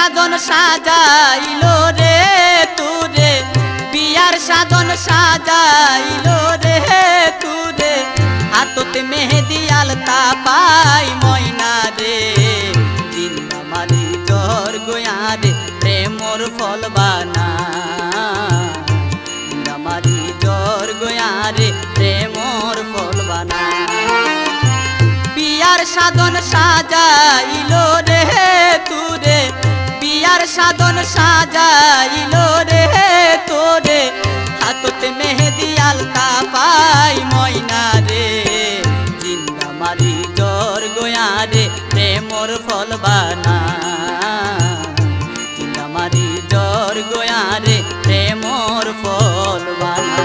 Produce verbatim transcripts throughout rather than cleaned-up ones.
সাধন সাজাইলো রে তুরে, বিয়ার সাধন সাজাইলো রে তুরে, হাততে মেহেদি আলতা পাই ময়না রে, জিন্দামারি জ্বর গোয়া রে প্রেমর ফল বানা, জিন্দামারি জ্বর গোয়া রে প্রেমর ফল বানা। বিয়ার সাধন সাজাইলো রে তুরে, বিয়ার সাধন সাজাইলো রে তোরে, হাততে মেহেদি আলতা পাই ময়না রে, জিন্দামারি জ্বর গোয়া রে প্রেমর ফল বানা, জিন্দামারি জ্বর গোয়া রে প্রেমর ফল বানা।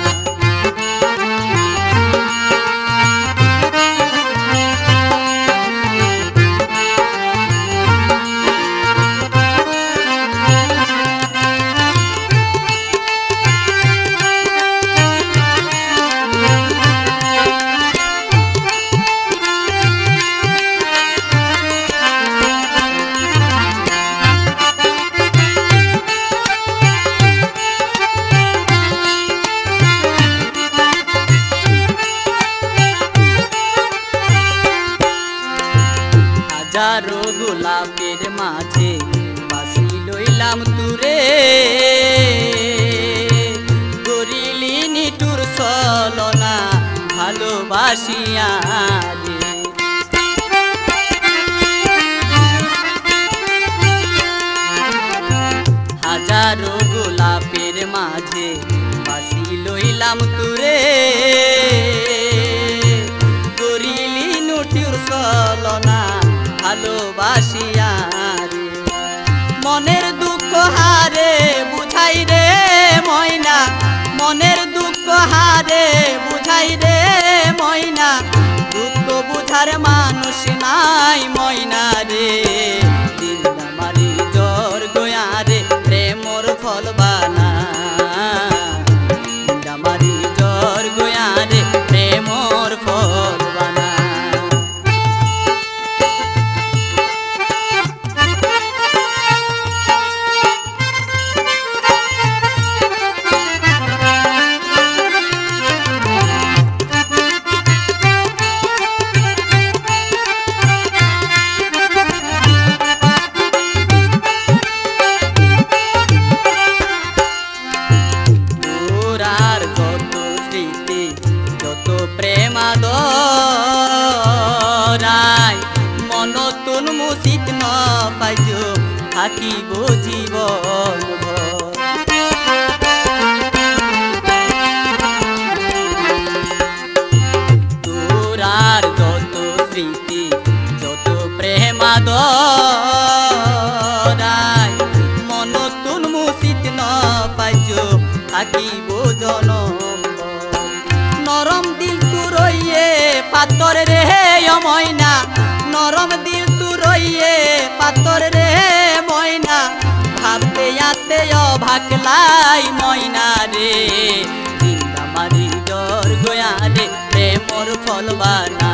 হাজারো গোলাপের মাঝে বাসি লইলাম তুরে, করিলি নিটুর ছলনা ভালোবাসিয়া রে, হাজারো গোলাপের মাঝে বাসি লইলাম তুরে, করিলি নিটুর ছলনা ভালোবাসিয়া রে, মনের দুঃখ হারে বুঝাই রে ময়না, মনের দুঃখ হারে বুঝাই রে ময়না, দুঃখ বুঝার মানুষ নাই ময়না রে, জিন্দামারি জ্বর গোয়া রে প্রেমর ফল বানা, জিন্দামারি জ্বর গোয়া রে প্রেমর ফল বানা। প্রেমাদরাই মনতুন মুসিত ন পাইছো থাকিব জীবন ভর, তোরার যত স্মৃতি যত প্রেমাদরাই মনতুন মুসিত ন পাইছো থাকিব জনম, নরম দিল তু রইয়ে পাতর রে ময়না, নরম দিল তু রইয়ে পাতর রে ময়না, ভাবতে আতে অভাগলাই ময়না রে, জিন্দামারি জ্বর গোয়া রে প্রেমর ফল বানা,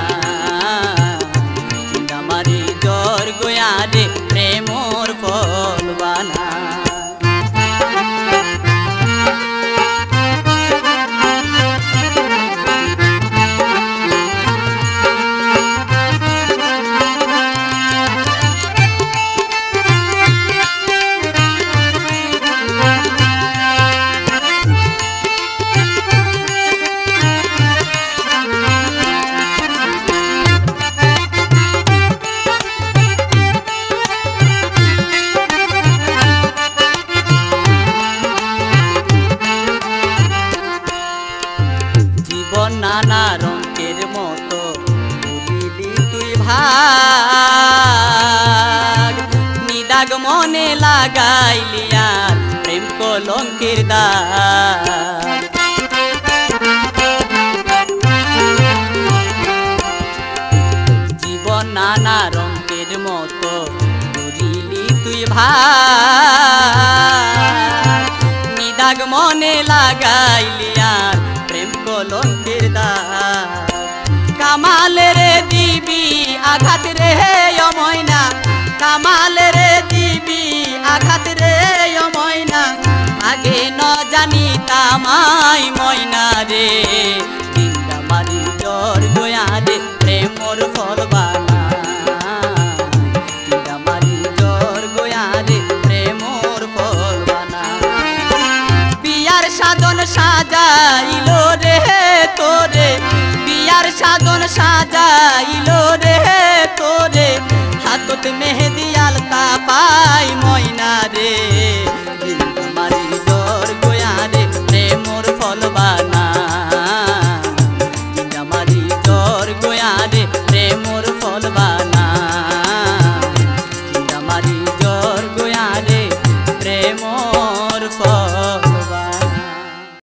জিন্দামারি জ্বর গোয়া রে প্রেমর ফল বানা। নানা রঙের মতো তুলিলি তুই ভাগ, নিদাগ মনে লাগাইলি আর প্রেম কলঙ্কের দাগ, জীবন নানা রঙের মতো তুলিলি তুই ভাগ, নিদাগ মনে লাগাইলি আর প্রেম কলঙ্কের দাগ, কামাল রে দিবি আঘাত রে ময়না, কামাল রে দিবি তামাই ময়না রে তিনটা মারি জ্বর গোয়া রে প্রেমর ফল বানা তিনটা মারি জ্বর গোয়া রে প্রেমর ফল বানা বিয়ার সাধন সাজাইল রে তোরে বিয়ার সাধন সাজাইল রে তোরে হাতত মেহেদি আলতা পাই ময়না রে